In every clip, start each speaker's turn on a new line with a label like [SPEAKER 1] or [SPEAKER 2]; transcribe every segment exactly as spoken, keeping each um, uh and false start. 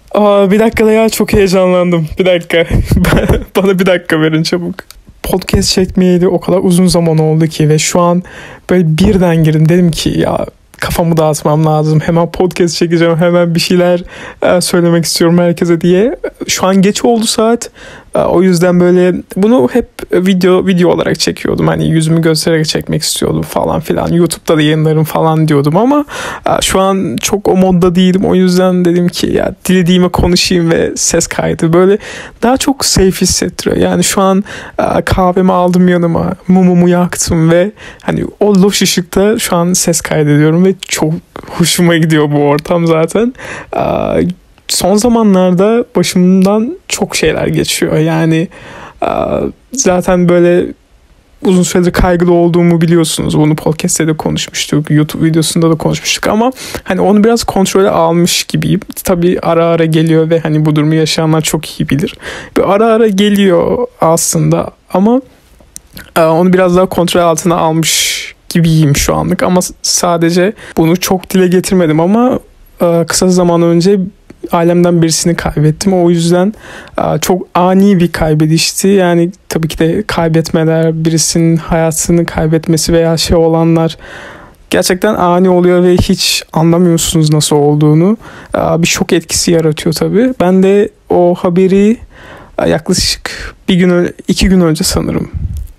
[SPEAKER 1] Aa, bir dakika ya, çok heyecanlandım. Bir dakika. Bana bir dakika verin çabuk. Podcast çekmeyeli o kadar uzun zaman oldu ki ve şu an böyle birden girdim. Dedim ki ya kafamı dağıtmam lazım. Hemen podcast çekeceğim. Hemen bir şeyler e, söylemek istiyorum herkese diye. Şu an geç oldu saat. E, o yüzden böyle bunu hep video video olarak çekiyordum. Hani yüzümü göstererek çekmek istiyordum falan filan. YouTube'da da yayınlarım falan diyordum ama e, şu an çok o modda değilim. O yüzden dedim ki ya dilediğime konuşayım ve ses kaydı. Böyle daha çok safe hissettiriyor. Yani şu an e, kahvemi aldım yanıma. Mumumu yaktım ve hani o loş ışıkta şu an ses kaydediyorum ve çok hoşuma gidiyor bu ortam zaten. Ee, son zamanlarda başımdan çok şeyler geçiyor. Yani e, zaten böyle uzun süredir kaygılı olduğumu biliyorsunuz. Bunu podcast'te de konuşmuştuk. YouTube videosunda da konuşmuştuk ama hani onu biraz kontrole almış gibiyim. Tabii ara ara geliyor ve hani bu durumu yaşayanlar çok iyi bilir. Bir ara ara geliyor aslında ama e, onu biraz daha kontrol altına almış gibiyim şu anlık ama sadece bunu çok dile getirmedim ama e, kısa zaman önce ailemden birisini kaybettim. O yüzden e, çok ani bir kaybedişti. Yani tabii ki de kaybetmeler, birisinin hayatını kaybetmesi veya şey olanlar gerçekten ani oluyor ve hiç anlamıyorsunuz nasıl olduğunu. E, bir şok etkisi yaratıyor tabii. Ben de o haberi e, yaklaşık bir gün, iki gün önce sanırım.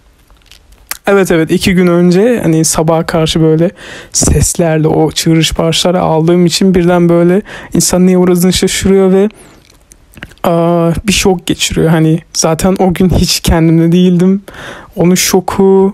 [SPEAKER 1] Evet evet iki gün önce hani sabaha karşı böyle seslerle o çığırış bağırışları aldığım için birden böyle insan neye uğradığını şaşırıyor ve aa, bir şok geçiriyor. Hani zaten o gün hiç kendimde değildim. Onun şoku,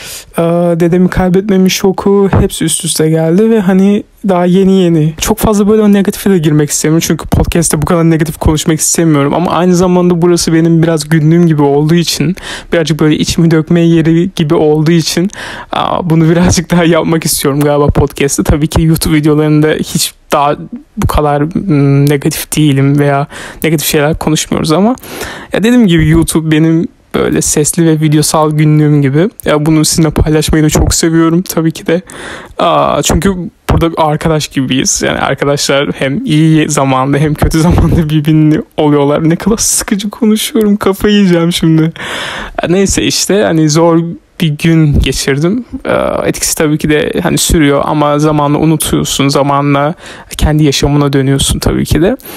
[SPEAKER 1] aa, dedemi kaybetmemin şoku hepsi üst üste geldi ve hani daha yeni yeni. Çok fazla böyle negatife de girmek istemiyorum. Çünkü podcast'te bu kadar negatif konuşmak istemiyorum. Ama aynı zamanda burası benim biraz günlüğüm gibi olduğu için, birazcık böyle içimi dökme yeri gibi olduğu için bunu birazcık daha yapmak istiyorum galiba podcast'te. Tabii ki YouTube videolarında hiç daha bu kadar negatif değilim veya negatif şeyler konuşmuyoruz ama ya dediğim gibi YouTube benim böyle sesli ve videosal günlüğüm gibi. Ya bunu sizinle paylaşmayı da çok seviyorum tabii ki de. Aa, çünkü burada bir arkadaş gibiyiz. Yani arkadaşlar hem iyi zamanda hem kötü zamanda birbirini oluyorlar. Ne kadar sıkıcı konuşuyorum. Kafayı yiyeceğim şimdi. Neyse işte hani zor bir gün geçirdim. Etkisi tabii ki de hani sürüyor ama zamanla unutuyorsun. Zamanla kendi yaşamına dönüyorsun tabii ki de.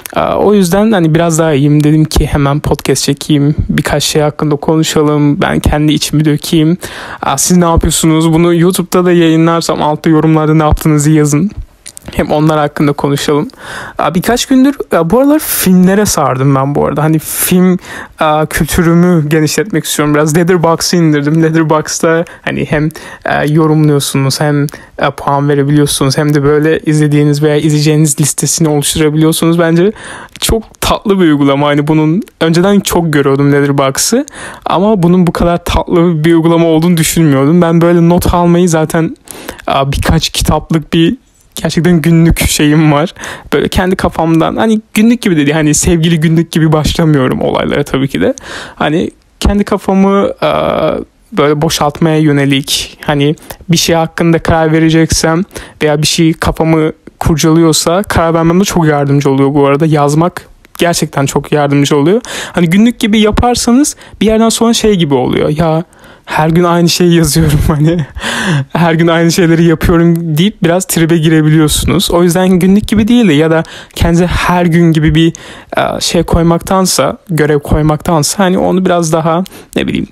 [SPEAKER 1] O yüzden hani biraz daha iyiyim. Dedim ki hemen podcast çekeyim. Birkaç şey hakkında konuşalım. Ben kendi içimi dökeyim. Siz ne yapıyorsunuz? Bunu YouTube'da da yayınlarsam altta yorumlarda ne yaptığınızı yazın. Hem onlar hakkında konuşalım. Birkaç gündür bu aralar filmlere sardım ben bu arada. Hani film kültürümü genişletmek istiyorum. Biraz Letterboxd'ı indirdim. Letterboxd'da hani hem yorumluyorsunuz hem puan verebiliyorsunuz hem de böyle izlediğiniz veya izleyeceğiniz listesini oluşturabiliyorsunuz. Bence çok tatlı bir uygulama. Hani bunun önceden çok görüyordum Letterboxd'ı ama bunun bu kadar tatlı bir uygulama olduğunu düşünmüyordum. Ben böyle not almayı zaten birkaç kitaplık bir gerçekten günlük şeyim var. Böyle kendi kafamdan hani günlük gibi dedi. Hani sevgili günlük gibi başlamıyorum olaylara tabii ki de. Hani kendi kafamı e, böyle boşaltmaya yönelik hani bir şey hakkında karar vereceksem veya bir şey kafamı kurcalıyorsa karar vermemde çok yardımcı oluyor bu arada. Yazmak gerçekten çok yardımcı oluyor. Hani günlük gibi yaparsanız bir yerden sonra şey gibi oluyor. Ya her gün aynı şeyi yazıyorum hani her gün aynı şeyleri yapıyorum deyip biraz tribe girebiliyorsunuz. O yüzden günlük gibi değil de ya da kendinize her gün gibi bir şey koymaktansa, görev koymaktansa hani onu biraz daha ne bileyim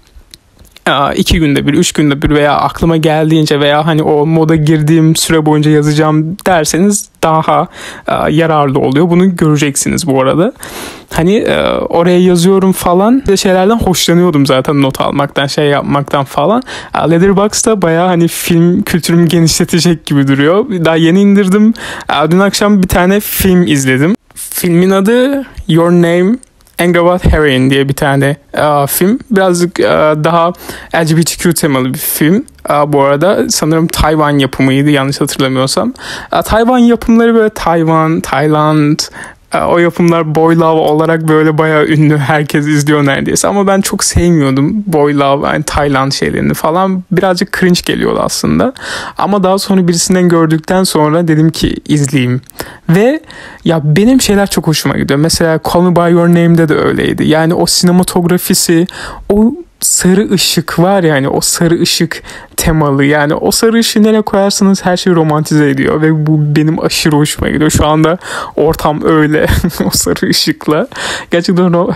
[SPEAKER 1] iki günde bir, üç günde bir veya aklıma geldiğince veya hani o moda girdiğim süre boyunca yazacağım derseniz daha e, yararlı oluyor. Bunu göreceksiniz bu arada. Hani e, oraya yazıyorum falan şeylerden hoşlanıyordum zaten not almaktan, şey yapmaktan falan. E, Letterboxd'da bayağı hani film kültürümü genişletecek gibi duruyor. Daha yeni indirdim. E, dün akşam bir tane film izledim. Filmin adı Your Name Engawat Heroin diye bir tane uh, film. Birazcık uh, daha L G B T Q temalı bir film. Uh, bu arada sanırım Tayvan yapımıydı yanlış hatırlamıyorsam. Uh, Tayvan yapımları böyle Tayvan, Tayland, O yapımlar Boy Love olarak böyle bayağı ünlü. Herkes izliyor neredeyse. Ama ben çok sevmiyordum Boy Love, yani Tayland şeylerini falan. Birazcık cringe geliyordu aslında. Ama daha sonra birisinden gördükten sonra dedim ki izleyeyim. Ve ya benim şeyler çok hoşuma gidiyor. Mesela Call Me By Your Name'de de öyleydi. Yani o sinematografisi, o sarı ışık var yani, o sarı ışık temalı, yani o sarı ışığı nereye koyarsanız her şeyi romantize ediyor ve bu benim aşırı hoşuma gidiyor. Şu anda ortam öyle o sarı ışıkla. Gerçekten o,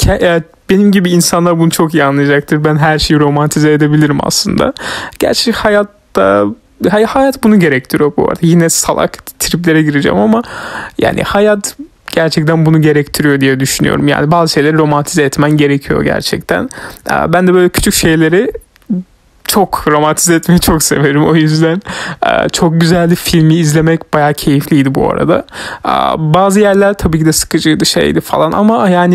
[SPEAKER 1] benim gibi insanlar bunu çok iyi anlayacaktır. Ben her şeyi romantize edebilirim aslında. Gerçi hayatta hayat bunu gerektiriyor bu arada. Yine salak triplere gireceğim ama yani hayat gerçekten bunu gerektiriyor diye düşünüyorum. Yani bazı şeyleri romantize etmen gerekiyor gerçekten. Ben de böyle küçük şeyleri çok romantize etmeyi çok severim. O yüzden çok güzeldi. Filmi izlemek bayağı keyifliydi bu arada. Bazı yerler tabii ki de sıkıcıydı, şeydi falan ama yani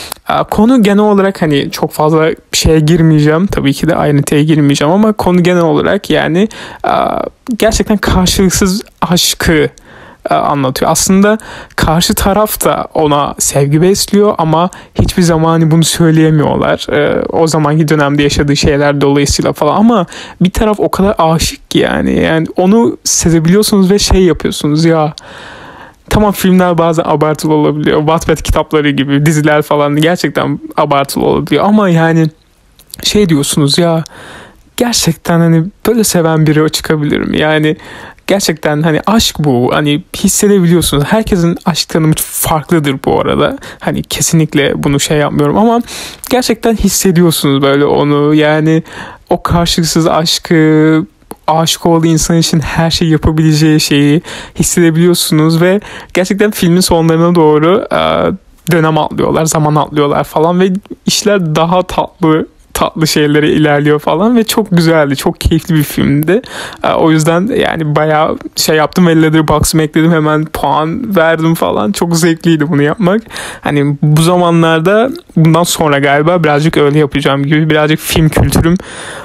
[SPEAKER 1] konu genel olarak, hani çok fazla şeye girmeyeceğim. Tabii ki de ayrıntıya girmeyeceğim ama konu genel olarak yani gerçekten karşılıksız aşkı anlatıyor. Aslında karşı taraf da ona sevgi besliyor ama hiçbir zaman bunu söyleyemiyorlar. Ee, o zamanki dönemde yaşadığı şeyler dolayısıyla falan, ama bir taraf o kadar aşık ki yani. Yani onu sevebiliyorsunuz ve şey yapıyorsunuz ya. Tamam, filmler bazen abartılı olabiliyor. Wattpad kitapları gibi, diziler falan gerçekten abartılı olabiliyor ama yani şey diyorsunuz ya, gerçekten hani böyle seven biri çıkabilir mi? Yani gerçekten hani aşk bu. Hani hissedebiliyorsunuz. Herkesin aşk tanımı farklıdır bu arada. Hani kesinlikle bunu şey yapmıyorum ama gerçekten hissediyorsunuz böyle onu. Yani o karşılıksız aşkı, aşık olduğu insan için her şey yapabileceği şeyi hissedebiliyorsunuz ve gerçekten filmin sonlarına doğru dönem atlıyorlar, zaman atlıyorlar falan ve işler daha tatlı tatlı şeylere ilerliyor falan ve çok güzeldi. Çok keyifli bir filmdi. O yüzden yani bayağı şey yaptım ve Letterboxd'ıma ekledim. Hemen puan verdim falan. Çok zevkliydi bunu yapmak. Hani bu zamanlarda, bundan sonra galiba birazcık öyle yapacağım gibi. Birazcık film kültürüm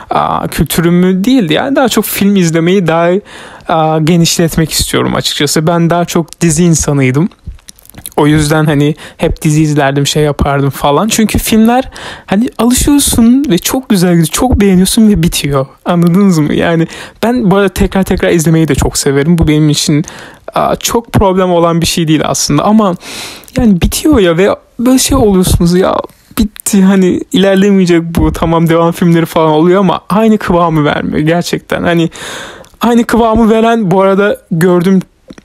[SPEAKER 1] kültürümü değildi. Yani daha çok film izlemeyi daha genişletmek istiyorum açıkçası. Ben daha çok dizi insanıydım. O yüzden hani hep dizi izlerdim, şey yapardım falan. Çünkü filmler hani alışıyorsun ve çok güzel gidiyor, çok beğeniyorsun ve bitiyor. Anladınız mı? Yani ben bu arada tekrar tekrar izlemeyi de çok severim. Bu benim için çok problem olan bir şey değil aslında. Ama yani bitiyor ya ve böyle şey oluyorsunuz ya, bitti, hani ilerlemeyecek bu, tamam devam filmleri falan oluyor ama aynı kıvamı vermiyor gerçekten. Hani aynı kıvamı veren bu arada gördüm,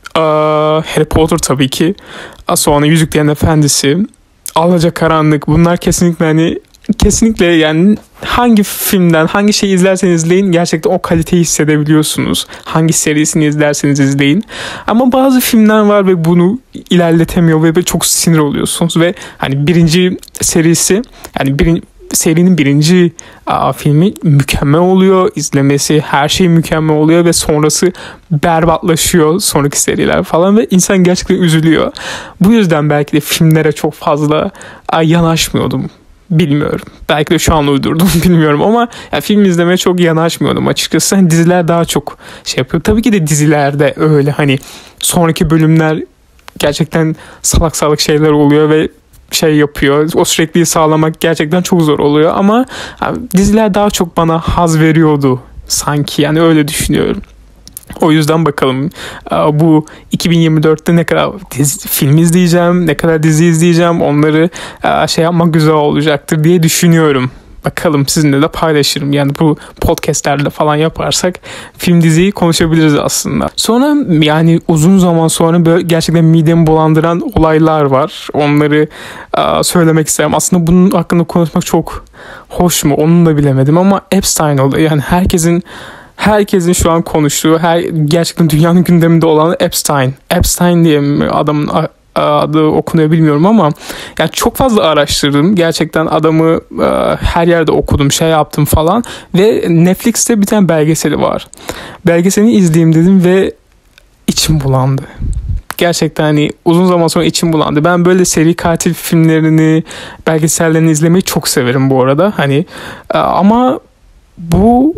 [SPEAKER 1] Harry Potter tabii ki. Sonra Yüzüklerin Efendisi, Alacakaranlık, bunlar kesinlikle hani kesinlikle yani hangi filmden hangi şeyi izlerseniz izleyin gerçekten o kaliteyi hissedebiliyorsunuz. Hangi serisini izlerseniz izleyin. Ama bazı filmler var ve bunu ilerletemiyor ve çok sinir oluyorsunuz ve hani birinci serisi, yani birinci serinin birinci a, filmi mükemmel oluyor. İzlemesi, her şey mükemmel oluyor ve sonrası berbatlaşıyor, sonraki seriler falan ve insan gerçekten üzülüyor. Bu yüzden belki de filmlere çok fazla a, yanaşmıyordum. Bilmiyorum. Belki de şu an uydurdum, bilmiyorum ama yani film izlemeye çok yanaşmıyordum açıkçası. Hani diziler daha çok şey yapıyor. Tabii ki de dizilerde öyle hani sonraki bölümler gerçekten salak salak şeyler oluyor ve şey yapıyor. O sürekliliği sağlamak gerçekten çok zor oluyor ama yani diziler daha çok bana haz veriyordu sanki, yani öyle düşünüyorum. O yüzden bakalım bu iki bin yirmi dörtte ne kadar dizi, film izleyeceğim, ne kadar dizi izleyeceğim, onları şey yapmak güzel olacaktır diye düşünüyorum. Bakalım, sizinle de paylaşırım. Yani bu podcastlerle falan yaparsak film diziyi konuşabiliriz aslında. Sonra yani uzun zaman sonra böyle gerçekten midemi bulandıran olaylar var. Onları uh, söylemek isterim. Aslında bunun hakkında konuşmak çok hoş mu? Onu da bilemedim ama Epstein olayı. Yani herkesin herkesin şu an konuştuğu, her gerçekten dünyanın gündeminde olan Epstein. Epstein diye mi adamın adı okunuyor bilmiyorum ama yani çok fazla araştırdım. Gerçekten adamı e, her yerde okudum, şey yaptım falan ve Netflix'te bir tane belgeseli var. Belgeselini izleyeyim dedim ve içim bulandı. Gerçekten hani uzun zaman sonra içim bulandı. Ben böyle seri katil filmlerini, belgesellerini izlemeyi çok severim bu arada. Hani e, ama bu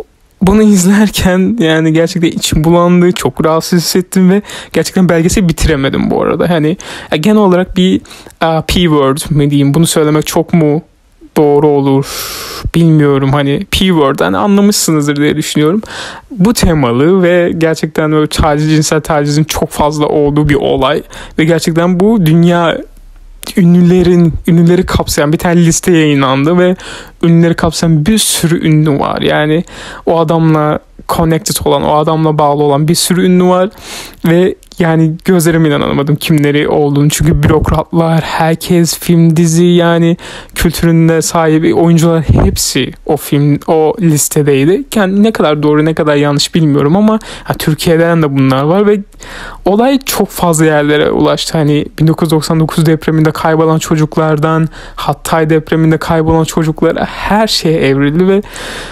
[SPEAKER 1] bunu izlerken yani gerçekten içim bulandı, çok rahatsız hissettim ve gerçekten belgeseli bitiremedim bu arada. Hani genel olarak bir uh, P-word mi diyeyim, bunu söylemek çok mu doğru olur bilmiyorum, hani P-word, hani anlamışsınızdır diye düşünüyorum. Bu temalı ve gerçekten böyle taciz, cinsel tacizin çok fazla olduğu bir olay ve gerçekten bu dünya ünlülerin ünlüleri kapsayan bir tane liste yayınlandı ve ünlüleri kapsayan bir sürü ünlü var. Yani o adamla connected olan, o adamla bağlı olan bir sürü ünlü var ve yani gözlerime inanamadım kimleri olduğunu. Çünkü bürokratlar, herkes, film, dizi, yani kültüründe sahibi oyuncular hepsi o film, o listedeydi. Yani ne kadar doğru ne kadar yanlış bilmiyorum ama ha, Türkiye'den de bunlar var ve olay çok fazla yerlere ulaştı. Hani bin dokuz yüz doksan dokuz depreminde kaybolan çocuklardan Hatay depreminde kaybolan çocuklara her şeye evrildi ve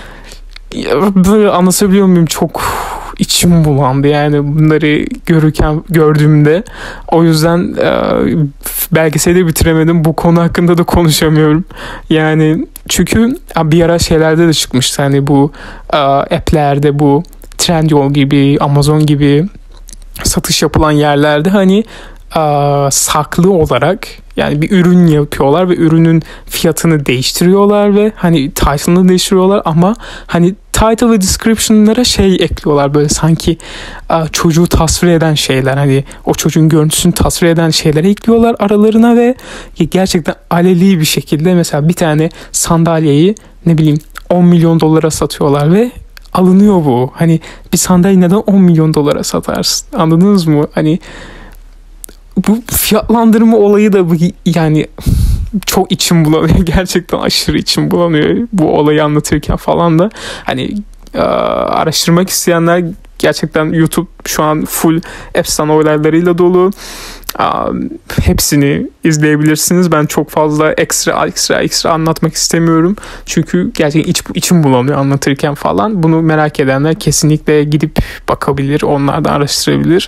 [SPEAKER 1] böyle anlatabiliyor muyum, çok içim bulandı yani bunları görürken, gördüğümde. O yüzden e, belgeseli de bitiremedim. Bu konu hakkında da konuşamıyorum. Yani çünkü bir ara şeylerde de çıkmıştı. Hani bu e, app'lerde, bu Trendyol gibi, Amazon gibi satış yapılan yerlerde hani e, saklı olarak yani bir ürün yapıyorlar ve ürünün fiyatını değiştiriyorlar ve hani title'ını değiştiriyorlar ama hani title ve description'lara şey ekliyorlar, böyle sanki a, çocuğu tasvir eden şeyler, hani o çocuğun görüntüsünü tasvir eden şeyler ekliyorlar aralarına ve gerçekten aleli bir şekilde mesela bir tane sandalyeyi ne bileyim on milyon dolara satıyorlar ve alınıyor bu. Hani bir sandalye neden on milyon dolara satarsın? Anladınız mı? Hani bu fiyatlandırma olayı da bu, yani çok içim bulanıyor. Gerçekten aşırı içim bulanıyor bu olayı anlatırken falan da. Hani e, araştırmak isteyenler gerçekten YouTube şu an full efsane olaylarıyla dolu. E, hepsini izleyebilirsiniz. Ben çok fazla ekstra ekstra ekstra anlatmak istemiyorum. Çünkü gerçekten iç, içim bulanıyor anlatırken falan. Bunu merak edenler kesinlikle gidip bakabilir. Onlar da araştırabilir.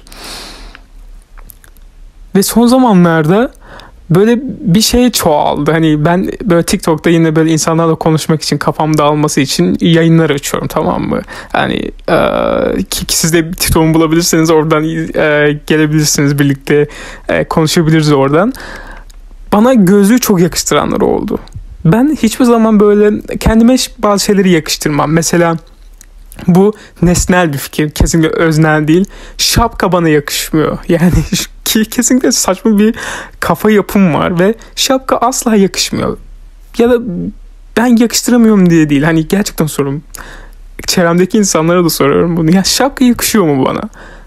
[SPEAKER 1] Ve son zamanlarda böyle bir şey çoğaldı. Hani ben böyle TikTok'ta yine böyle insanlarla konuşmak için, kafam dağılması için yayınlar açıyorum, tamam mı? Hani e, ki, ki siz de TikTok'umu bulabilirseniz oradan e, gelebilirsiniz, birlikte e, konuşabiliriz oradan. Bana gözlüğü çok yakıştıranlar oldu. Ben hiçbir zaman böyle kendime bazı şeyleri yakıştırmam. Mesela bu nesnel bir fikir, kesinlikle öznel değil. Şapka bana yakışmıyor. Yani ki kesinlikle saçma bir kafa yapım var ve şapka asla yakışmıyor. Ya da ben yakıştıramıyorum diye değil. Hani gerçekten soruyorum. Çevremdeki insanlara da soruyorum bunu. Ya şapka yakışıyor mu bana?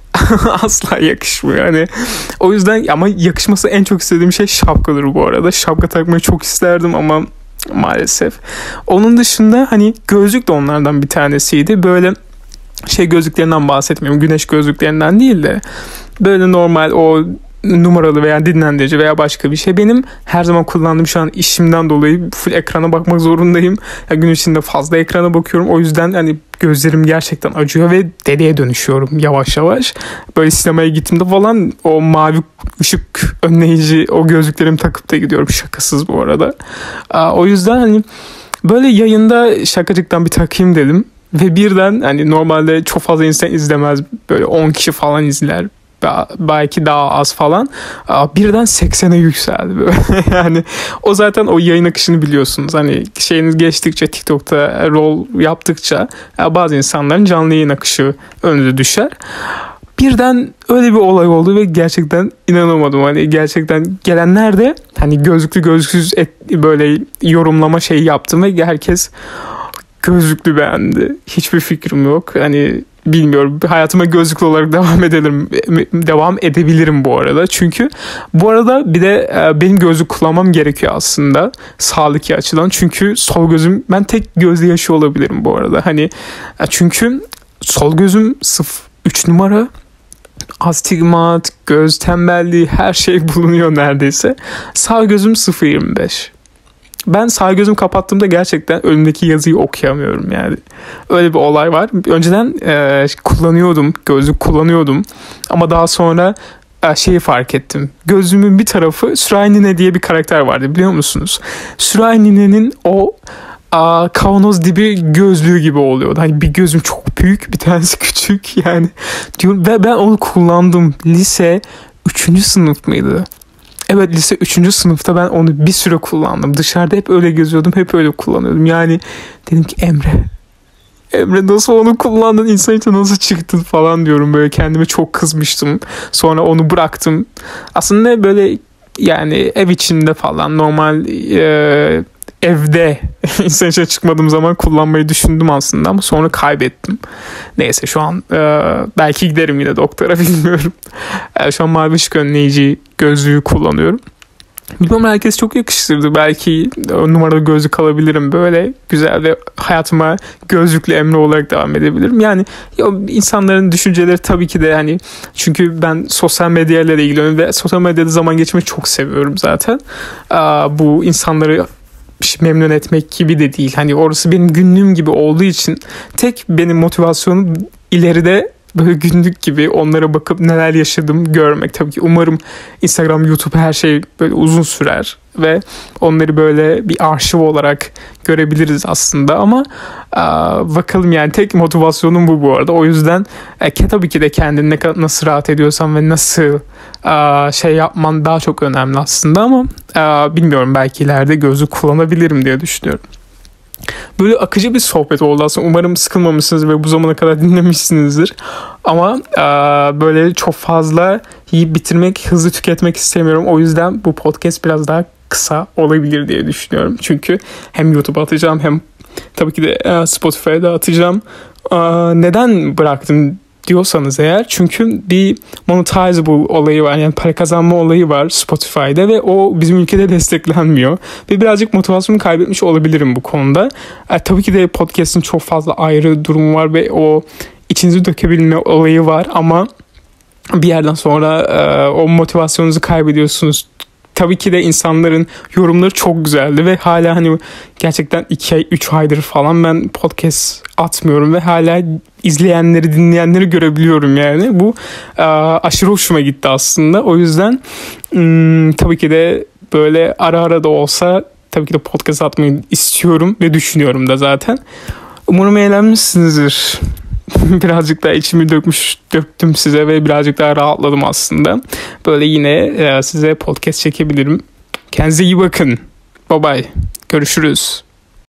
[SPEAKER 1] Asla yakışmıyor. Hani o yüzden, ama yakışması en çok istediğim şey şapkadır bu arada. Şapka takmayı çok isterdim ama maalesef. Onun dışında hani gözlük de onlardan bir tanesiydi. Böyle şey gözlüklerinden bahsetmiyorum. Güneş gözlüklerinden değil de böyle normal o numaralı veya dinlendirici veya başka bir şey. Benim her zaman kullandığım, şu an işimden dolayı full ekrana bakmak zorundayım. Ya gün içinde fazla ekrana bakıyorum. O yüzden hani gözlerim gerçekten acıyor ve deliye dönüşüyorum yavaş yavaş. Böyle sinemaya gittiğimde falan o mavi ışık önleyici o gözlüklerimi takıp da gidiyorum. Şakasız bu arada. O yüzden hani böyle yayında şakacıktan bir takayım dedim. Ve birden hani normalde çok fazla insan izlemez. Böyle on kişi falan izler. Belki daha az falan. Birden seksene yükseldi böyle. Yani o zaten o yayın akışını biliyorsunuz. Hani şeyiniz geçtikçe, TikTok'ta rol yaptıkça bazı insanların canlı yayın akışı önünüze düşer. Birden öyle bir olay oldu ve gerçekten inanamadım. Hani gerçekten gelenler de hani gözlüklü gözlüksüz et, böyle yorumlama şeyi yaptım ve herkes gözlüklü beğendi. Hiçbir fikrim yok. Hani bilmiyorum. Hayatıma gözlüklü olarak devam edelim. Devam edebilirim bu arada. Çünkü bu arada bir de benim gözlük kullanmam gerekiyor aslında. Sağlık açıdan. Çünkü sol gözüm, ben tek gözlü yaşıyor olabilirim bu arada. Hani çünkü sol gözüm sıf üç numara. Astigmat, göz tembelliği, her şey bulunuyor neredeyse. Sağ gözüm sıfır virgül yirmi beş. Ben sağ gözümü kapattığımda gerçekten önümdeki yazıyı okuyamıyorum yani. Öyle bir olay var. Önceden e, kullanıyordum, gözlük kullanıyordum. Ama daha sonra e, şeyi fark ettim. Gözümün bir tarafı Sürahi Nine diye bir karakter vardı, biliyor musunuz? Sürahi Nine'nin o a, kavanoz dibi gözlüğü gibi oluyordu. Hani bir gözüm çok büyük, bir tanesi küçük yani. Diyorum, ve ben onu kullandım. Lise üçüncü sınıf mıydı? Evet, lise üçüncü sınıfta ben onu bir süre kullandım. Dışarıda hep öyle geziyordum, hep öyle kullanıyordum. Yani dedim ki Emre, Emre nasıl onu kullandın, insan içine nasıl çıktın falan diyorum. Böyle kendime çok kızmıştım. Sonra onu bıraktım. Aslında böyle yani ev içinde falan normal e, evde insan içine çıkmadığım zaman kullanmayı düşündüm aslında ama sonra kaybettim. Neyse şu an e, belki giderim yine doktora, bilmiyorum. E, şu an mavi ışık önleyici gözlüğü kullanıyorum. Bilmem, herkes çok yakıştırdı. Belki numaralı gözlük alabilirim. Böyle güzel ve hayatıma gözlüklü Emre olarak devam edebilirim. Yani ya, insanların düşünceleri tabii ki de hani, çünkü ben sosyal medyayla da ilgileniyorum ve sosyal medyada zaman geçirmeyi çok seviyorum zaten. Aa, bu insanları memnun etmek gibi de değil. Hani orası benim günlüğüm gibi olduğu için tek benim motivasyonum ileride böyle günlük gibi onlara bakıp neler yaşadım görmek. Tabii ki umarım Instagram, YouTube, her şey böyle uzun sürer ve onları böyle bir arşiv olarak görebiliriz aslında ama a, bakalım yani, tek motivasyonum bu bu arada. O yüzden e, tabii ki de kendini ne kadar, nasıl rahat ediyorsan ve nasıl a, şey yapman daha çok önemli aslında ama a, bilmiyorum, belki ileride gözlük kullanabilirim diye düşünüyorum. Böyle akıcı bir sohbet oldu aslında. Umarım sıkılmamışsınız ve bu zamana kadar dinlemişsinizdir. Ama e, böyle çok fazla yiyip bitirmek, hızlı tüketmek istemiyorum. O yüzden bu podcast biraz daha kısa olabilir diye düşünüyorum. Çünkü hem YouTube'a atacağım hem tabii ki de e, Spotify'da atacağım. E, neden bıraktım diyorsanız eğer, çünkü bir monetizable olayı var, yani para kazanma olayı var Spotify'da ve o bizim ülkede desteklenmiyor ve birazcık motivasyonumu kaybetmiş olabilirim bu konuda. E, tabii ki de podcast'in çok fazla ayrı durumu var ve o içinizi dökebilme olayı var ama bir yerden sonra e, o motivasyonunuzu kaybediyorsunuz. Tabii ki de insanların yorumları çok güzeldi ve hala hani gerçekten iki ay üç aydır falan ben podcast atmıyorum ve hala izleyenleri, dinleyenleri görebiliyorum yani. Bu e, aşırı hoşuma gitti aslında. O yüzden m, tabii ki de böyle ara ara da olsa tabii ki de podcast atmayı istiyorum ve düşünüyorum da zaten. Umarım eğlenmişsinizdir. Birazcık daha içimi dökmüş, döktüm size ve birazcık daha rahatladım aslında. Böyle yine e, size podcast çekebilirim. Kendinize iyi bakın. Bye bye. Görüşürüz.